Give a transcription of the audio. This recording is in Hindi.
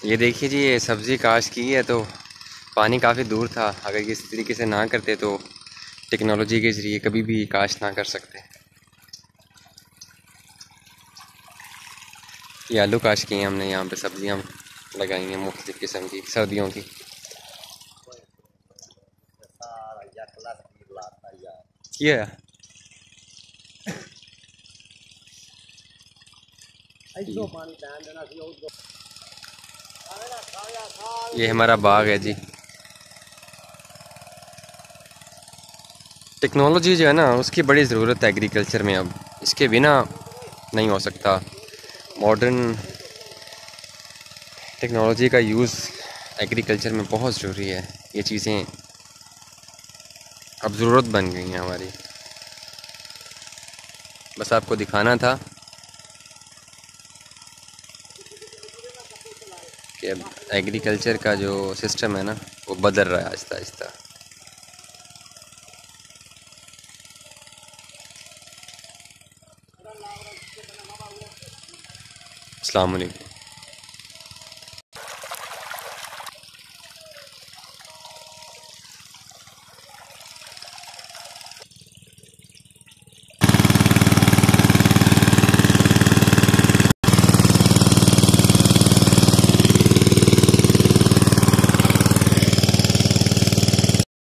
ये देखिए जी, ये सब्ज़ी काश्त की है तो पानी काफ़ी दूर था। अगर इस तरीके से ना करते तो टेक्नोलॉजी के ज़रिए कभी भी काश्त ना कर सकते। ये आलू काश्त किए हैं हमने, यहाँ पे सब्जियाँ लगाई हैं मुख्तलिफ़ किस्म की सर्दियों की। ये हमारा बाग है जी। टेक्नोलॉजी जो है ना, उसकी बड़ी ज़रूरत है एग्रीकल्चर में। अब इसके बिना नहीं हो सकता। मॉडर्न टेक्नोलॉजी का यूज़ एग्रीकल्चर में बहुत ज़रूरी है। ये चीज़ें अब ज़रूरत बन गई हैं हमारी। बस आपको दिखाना था कि अब एग्रीकल्चर का जो सिस्टम है ना, वो बदल रहा है आहिस्ता आहिस्ता। अस्सलाम वालेकुम।